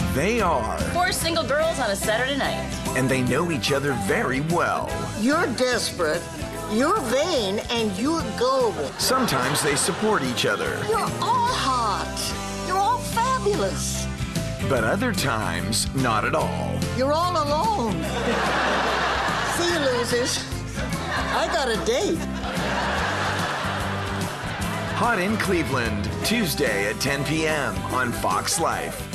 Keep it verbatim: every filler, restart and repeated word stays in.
They are. Four single girls on a Saturday night. And they know each other very well. You're desperate, you're vain, and you're gullible. Sometimes they support each other. You're all hot. You're all fabulous. But other times, not at all. You're all alone. See you, losers. I got a date. Hot in Cleveland, Tuesday at ten p m on Fox Life.